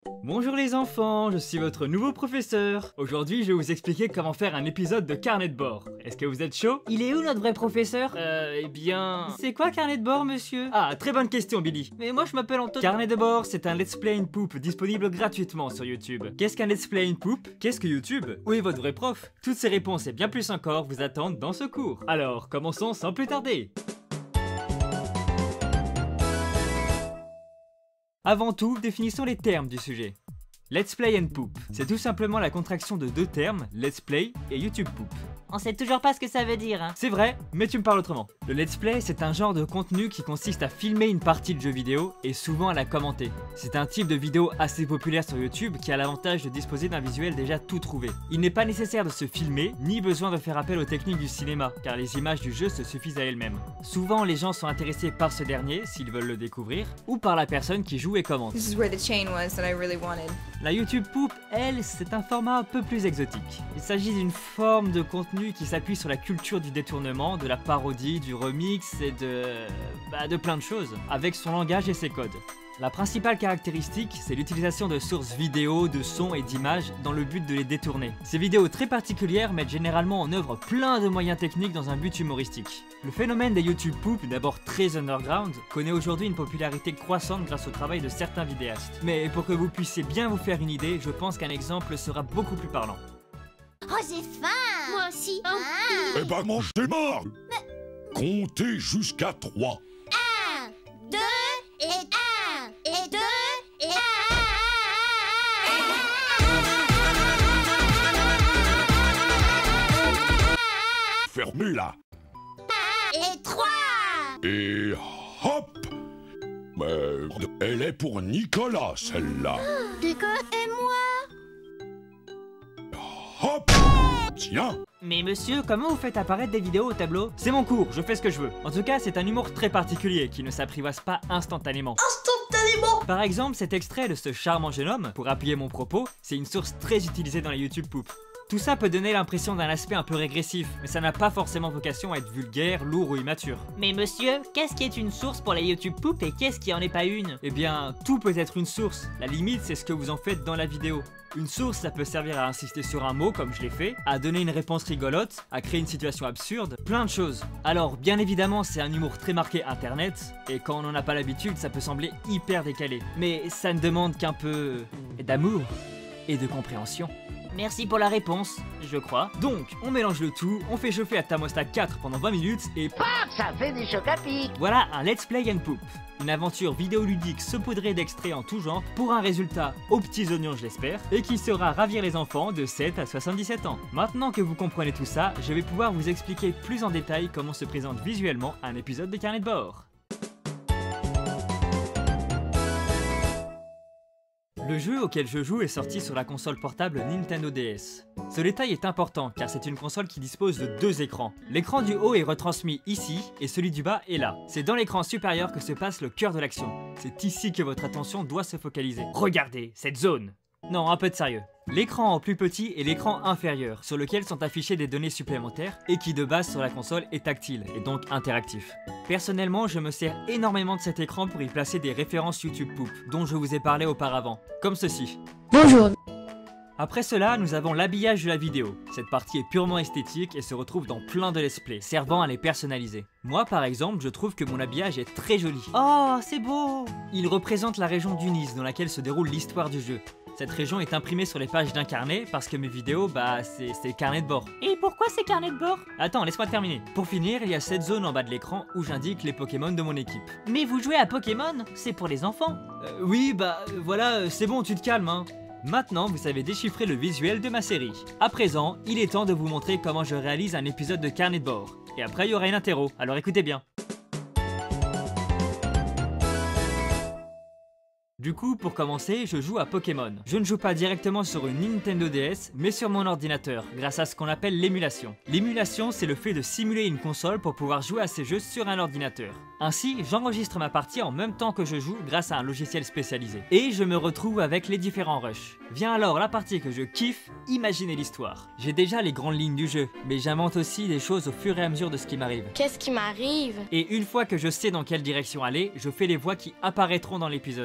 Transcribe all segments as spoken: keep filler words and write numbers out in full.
Bonjour les enfants, je suis votre nouveau professeur. Aujourd'hui, je vais vous expliquer comment faire un épisode de carnet de bord. Est-ce que vous êtes chaud? Il est où notre vrai professeur? Euh, eh bien... C'est quoi carnet de bord, monsieur? Ah, très bonne question, Billy. Mais moi, je m'appelle Antoine. Carnet de bord, c'est un Let's Play in Poop disponible gratuitement sur YouTube. Qu'est-ce qu'un Let's Play in Poop? Qu'est-ce que YouTube? Où est votre vrai prof? Toutes ces réponses et bien plus encore vous attendent dans ce cours. Alors, commençons sans plus tarder. Avant tout, définissons les termes du sujet. Let's Play and Poop, c'est tout simplement la contraction de deux termes, Let's Play et YouTube Poop. On sait toujours pas ce que ça veut dire, hein. C'est vrai, mais tu me parles autrement. Le Let's Play, c'est un genre de contenu qui consiste à filmer une partie de jeu vidéo et souvent à la commenter. C'est un type de vidéo assez populaire sur YouTube qui a l'avantage de disposer d'un visuel déjà tout trouvé. Il n'est pas nécessaire de se filmer, ni besoin de faire appel aux techniques du cinéma, car les images du jeu se suffisent à elles-mêmes. Souvent, les gens sont intéressés par ce dernier, s'ils veulent le découvrir, ou par la personne qui joue et commente. This is where the chain was that I really wanted. La YouTube Poop, elle, c'est un format un peu plus exotique. Il s'agit d'une forme de contenu qui s'appuie sur la culture du détournement, de la parodie, du remix et de... bah, de plein de choses, avec son langage et ses codes. La principale caractéristique, c'est l'utilisation de sources vidéo, de sons et d'images dans le but de les détourner. Ces vidéos très particulières mettent généralement en œuvre plein de moyens techniques dans un but humoristique. Le phénomène des YouTube Poop, d'abord très underground, connaît aujourd'hui une popularité croissante grâce au travail de certains vidéastes. Mais pour que vous puissiez bien vous faire une idée, je pense qu'un exemple sera beaucoup plus parlant. Oh, j'ai faim! Moi aussi! Oh. Ah. Eh ben, mange tes morts! Comptez jusqu'à trois. Un, deux, et un, et deux, et un. Fermez-la. Et trois. Et hop! Mais elle est pour Nicolas, celle-là. Nico et moi. Hop! Tiens! Mais monsieur, comment vous faites apparaître des vidéos au tableau? C'est mon cours, je fais ce que je veux. En tout cas, c'est un humour très particulier qui ne s'apprivoise pas instantanément. Instantanément! Par exemple, cet extrait de ce charmant jeune homme, pour appuyer mon propos, c'est une source très utilisée dans les YouTube Poop. Tout ça peut donner l'impression d'un aspect un peu régressif, mais ça n'a pas forcément vocation à être vulgaire, lourd ou immature. Mais monsieur, qu'est-ce qui est une source pour la YouTube Poop et qu'est-ce qui en est pas une? Eh bien, tout peut être une source. La limite, c'est ce que vous en faites dans la vidéo. Une source, ça peut servir à insister sur un mot, comme je l'ai fait, à donner une réponse rigolote, à créer une situation absurde, plein de choses. Alors, bien évidemment, c'est un humour très marqué internet, et quand on n'en a pas l'habitude, ça peut sembler hyper décalé. Mais ça ne demande qu'un peu d'amour et de compréhension. Merci pour la réponse, je crois. Donc, on mélange le tout, on fait chauffer à thermostat quatre pendant vingt minutes, et Paf, ça fait des chocs à pic. voilà un Let's Play and Poop. Une aventure vidéoludique saupoudrée d'extraits en tout genre pour un résultat aux petits oignons, je l'espère, et qui saura ravir les enfants de sept à soixante-dix-sept ans. Maintenant que vous comprenez tout ça, je vais pouvoir vous expliquer plus en détail comment se présente visuellement un épisode de carnet de bord. Le jeu auquel je joue est sorti sur la console portable Nintendo D S. Ce détail est important car c'est une console qui dispose de deux écrans. L'écran du haut est retransmis ici et celui du bas est là. C'est dans l'écran supérieur que se passe le cœur de l'action. C'est ici que votre attention doit se focaliser. Regardez cette zone! Non, un peu de sérieux. L'écran en plus petit est l'écran inférieur, sur lequel sont affichées des données supplémentaires et qui de base sur la console est tactile et donc interactif. Personnellement, je me sers énormément de cet écran pour y placer des références YouTube Poop, dont je vous ai parlé auparavant, comme ceci. Bonjour. Après cela, nous avons l'habillage de la vidéo. Cette partie est purement esthétique et se retrouve dans plein de let's play, servant à les personnaliser. Moi par exemple, je trouve que mon habillage est très joli. Oh, c'est beau! Il représente la région d'Unis dans laquelle se déroule l'histoire du jeu. Cette région est imprimée sur les pages d'un carnet parce que mes vidéos, bah c'est le carnet de bord. Et pourquoi c'est carnet de bord? Attends, laisse-moi terminer. Pour finir, il y a cette zone en bas de l'écran où j'indique les Pokémon de mon équipe. Mais vous jouez à Pokémon? C'est pour les enfants. Euh, oui, bah euh, voilà, euh, c'est bon, tu te calmes, hein. Maintenant, vous savez déchiffrer le visuel de ma série. À présent, il est temps de vous montrer comment je réalise un épisode de carnet de bord. Et après, il y aura une interro, alors écoutez bien. Du coup, pour commencer, je joue à Pokémon. Je ne joue pas directement sur une Nintendo D S, mais sur mon ordinateur, grâce à ce qu'on appelle l'émulation. L'émulation, c'est le fait de simuler une console pour pouvoir jouer à ces jeux sur un ordinateur. Ainsi, j'enregistre ma partie en même temps que je joue grâce à un logiciel spécialisé. Et je me retrouve avec les différents rushs. Vient alors la partie que je kiffe, imaginer l'histoire. J'ai déjà les grandes lignes du jeu, mais j'invente aussi des choses au fur et à mesure de ce qui m'arrive. Qu'est-ce qui m'arrive? Et une fois que je sais dans quelle direction aller, je fais les voix qui apparaîtront dans l'épisode. Monsieur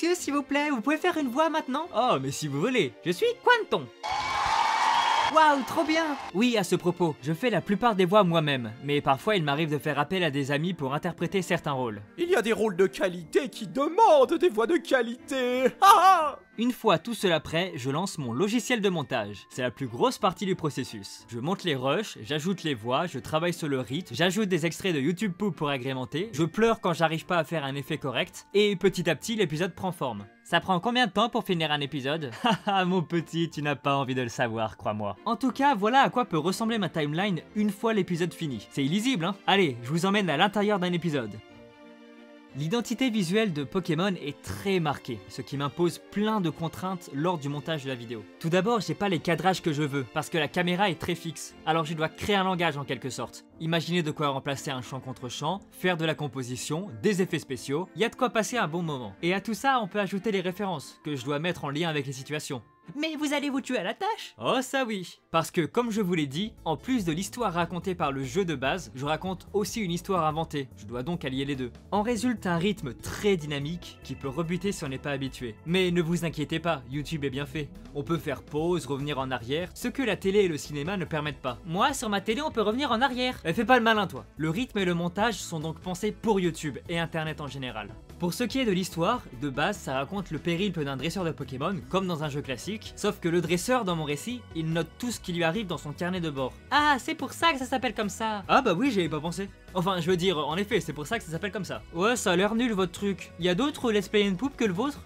monsieur, s'il vous plaît, vous pouvez faire une voix maintenant? Oh, mais si vous voulez, je suis Quanton. Waouh, trop bien! Oui, à ce propos, je fais la plupart des voix moi-même, mais parfois il m'arrive de faire appel à des amis pour interpréter certains rôles. Il y a des rôles de qualité qui demandent des voix de qualité. Ah! Une fois tout cela prêt, je lance mon logiciel de montage. C'est la plus grosse partie du processus. Je monte les rushs, j'ajoute les voix, je travaille sur le rythme, j'ajoute des extraits de YouTube Poop pour agrémenter, je pleure quand j'arrive pas à faire un effet correct, et petit à petit l'épisode prend forme. Ça prend combien de temps pour finir un épisode? Haha mon petit, tu n'as pas envie de le savoir, crois-moi. En tout cas, voilà à quoi peut ressembler ma timeline une fois l'épisode fini. C'est illisible, hein? Allez, je vous emmène à l'intérieur d'un épisode. L'identité visuelle de Pokémon est très marquée, ce qui m'impose plein de contraintes lors du montage de la vidéo. Tout d'abord, j'ai pas les cadrages que je veux, parce que la caméra est très fixe, alors je dois créer un langage en quelque sorte. Imaginez de quoi remplacer un champ contre champ, faire de la composition, des effets spéciaux, y a de quoi passer un bon moment. Et à tout ça, on peut ajouter les références, que je dois mettre en lien avec les situations. Mais vous allez vous tuer à la tâche? Oh ça oui! Parce que comme je vous l'ai dit, en plus de l'histoire racontée par le jeu de base, je raconte aussi une histoire inventée, je dois donc allier les deux. En résulte un rythme très dynamique qui peut rebuter si on n'est pas habitué. Mais ne vous inquiétez pas, YouTube est bien fait. On peut faire pause, revenir en arrière, ce que la télé et le cinéma ne permettent pas. Moi, sur ma télé, on peut revenir en arrière. Eh, fais pas le malin toi! Le rythme et le montage sont donc pensés pour YouTube et Internet en général. Pour ce qui est de l'histoire, de base ça raconte le périple d'un dresseur de Pokémon, comme dans un jeu classique, sauf que le dresseur dans mon récit, il note tout ce qui lui arrive dans son carnet de bord. Ah, c'est pour ça que ça s'appelle comme ça. Ah bah oui, j'y avais pas pensé. Enfin, je veux dire, en effet, c'est pour ça que ça s'appelle comme ça. Ouais, ça a l'air nul votre truc. Y a d'autres Let's Play and Poop que le vôtre?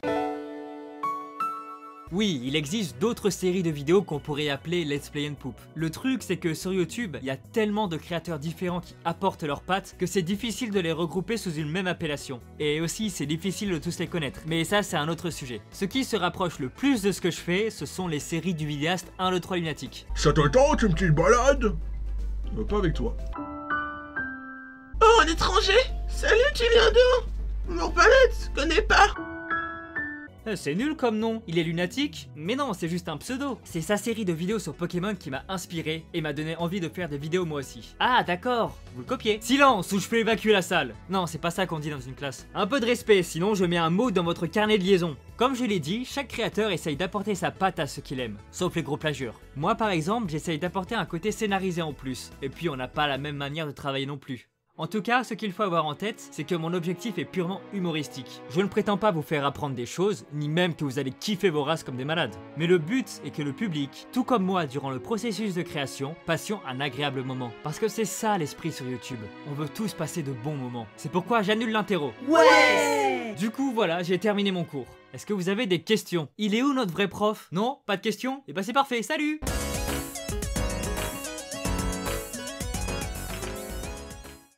Oui, il existe d'autres séries de vidéos qu'on pourrait appeler Let's Play and Poop. Le truc, c'est que sur YouTube, il y a tellement de créateurs différents qui apportent leurs pattes que c'est difficile de les regrouper sous une même appellation. Et aussi, c'est difficile de tous les connaître. Mais ça, c'est un autre sujet. Ce qui se rapproche le plus de ce que je fais, ce sont les séries du vidéaste un deux trois Lunatique. Ça te tente une petite balade? Euh, pas avec toi. Oh, un étranger! Salut, tu viens d'où? Mon palette, connais pas. C'est nul comme nom, il est lunatique? Mais non, c'est juste un pseudo. C'est sa série de vidéos sur Pokémon qui m'a inspiré et m'a donné envie de faire des vidéos moi aussi. Ah d'accord, vous le copiez. Silence ou je peux évacuer la salle. Non, c'est pas ça qu'on dit dans une classe. Un peu de respect, sinon je mets un mot dans votre carnet de liaison. Comme je l'ai dit, chaque créateur essaye d'apporter sa patte à ce qu'il aime, sauf les gros plagieurs. Moi par exemple, j'essaye d'apporter un côté scénarisé en plus, et puis on n'a pas la même manière de travailler non plus. En tout cas, ce qu'il faut avoir en tête, c'est que mon objectif est purement humoristique. Je ne prétends pas vous faire apprendre des choses, ni même que vous allez kiffer vos races comme des malades. Mais le but est que le public, tout comme moi durant le processus de création, passions un agréable moment. Parce que c'est ça l'esprit sur YouTube. On veut tous passer de bons moments. C'est pourquoi j'annule l'interro. Ouais! Du coup, voilà, j'ai terminé mon cours. Est-ce que vous avez des questions? Il est où notre vrai prof? Non? Pas de questions? Et bah c'est parfait, salut!